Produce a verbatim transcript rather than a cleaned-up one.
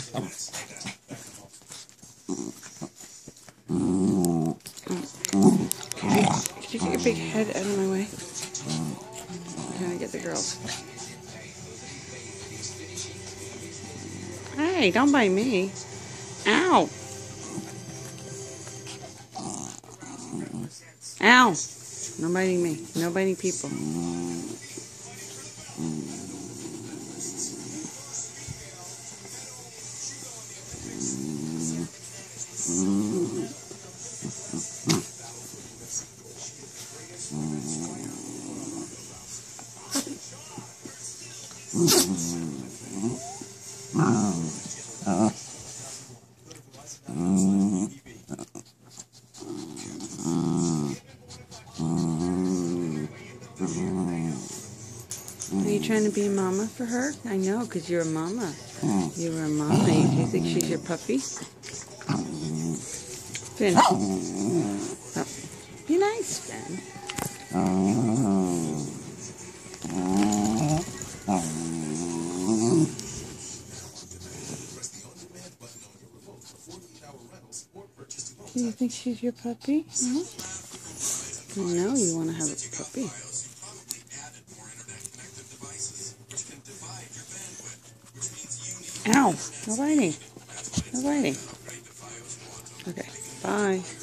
Could you get your big head out of my way? I'm trying to get the girls. Hey, don't bite me. Ow. Ow. No biting me. No biting people. Are you trying to be a mama for her? I know, because you're a mama. You're a mama. Do you think she's your puppy? Finn. Oh. Be nice, Finn. Do you think she's your puppy? Mm-hmm. I know you want to have a puppy. Ow! No biting. No biting. Okay, bye.